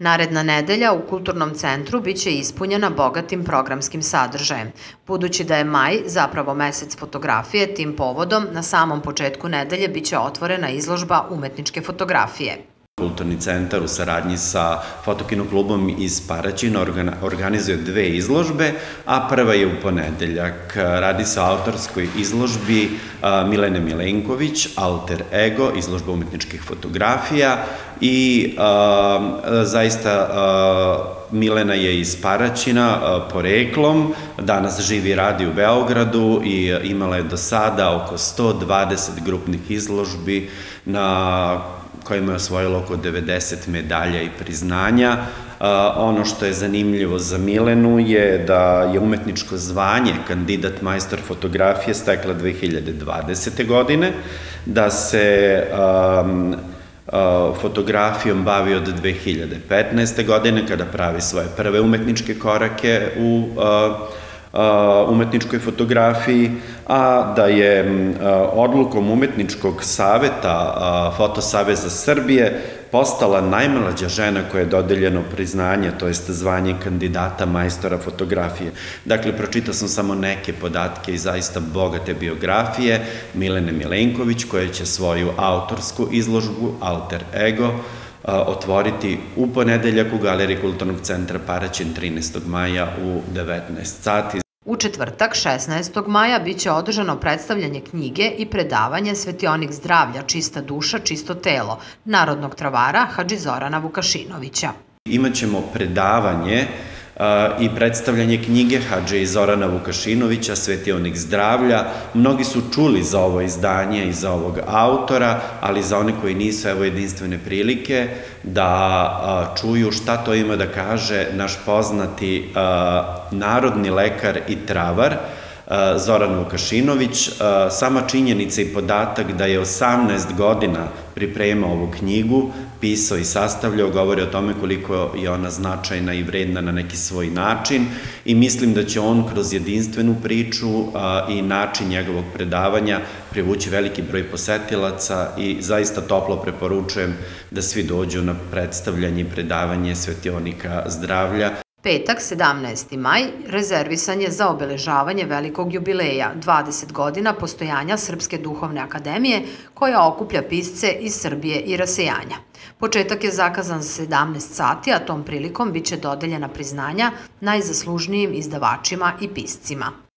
Naredna nedelja u Kulturnom centru biće ispunjena bogatim programskim sadržajem. Budući da je maj zapravo mesec fotografije, tim povodom na samom početku nedelje biće otvorena izložba umetničke fotografije. Kulturni centar u saradnji sa Fotokino klubom iz Paraćina organizuje dve izložbe, a prva je u ponedeljak. Radi se o autorskoj izložbi Milene Milenković, Alter Ego, izložba umetničkih fotografija i zaista Milena je iz Paraćina poreklom, danas živi i radi u Beogradu i imala je do sada oko 120 grupnih izložbi na kojima je osvojilo oko 90 medalja i priznanja. Ono što je zanimljivo za Milenu je da je umetničko zvanje kandidat majstor fotografije stekla 2020. godine, da se fotografijom bavi od 2015. godine kada pravi svoje prve umetničke korake u umetničkoj fotografiji, a da je odlukom Umetničkog saveta Fotosaveza Srbije postala najmlađa žena koja je dodeljeno priznanje, to jest zvanje kandidata majstora fotografije. Dakle, pročitao sam samo neke podatke iz zaista bogate biografije Milene Milenković, koja će svoju autorsku izložbu Alter Ego otvoriti u ponedeljak u Galeriji Kulturnog centra Paraćin 13. maja u 19 sati. U četvrtak, 16. maja, biće održano predstavljanje knjige i predavanje Svetionik zdravlja, čista duša, čisto telo, narodnog travara Hadži Zorana Vukašinovića. Imaćemo predavanje i predstavljanje knjige Hadži Zorana Vukašinovića, Svetionik zdravlja. Mnogi su čuli za ovo izdanje i za ovog autora, ali za one koji nisu, evo jedinstvene prilike da čuju šta to ima da kaže naš poznati narodni lekar i travar Zoran Vukašinović. Sama činjenica i podatak da je 18 godina pripremao ovu knjigu, pisao i sastavljao, govori o tome koliko je ona značajna i vredna na neki svoj način i mislim da će on kroz jedinstvenu priču i način njegovog predavanja privući veliki broj posetilaca i zaista toplo preporučujem da svi dođu na predstavljanje i predavanje Svetionika zdravlja. Petak, 17. maj, rezervisan je za obeležavanje velikog jubileja, 20 godina postojanja Srpske duhovne akademije, koja okuplja pisce iz Srbije i rasejanja. Početak je zakazan za 17 sati, a tom prilikom biće dodeljena priznanja najzaslužnijim izdavačima i piscima.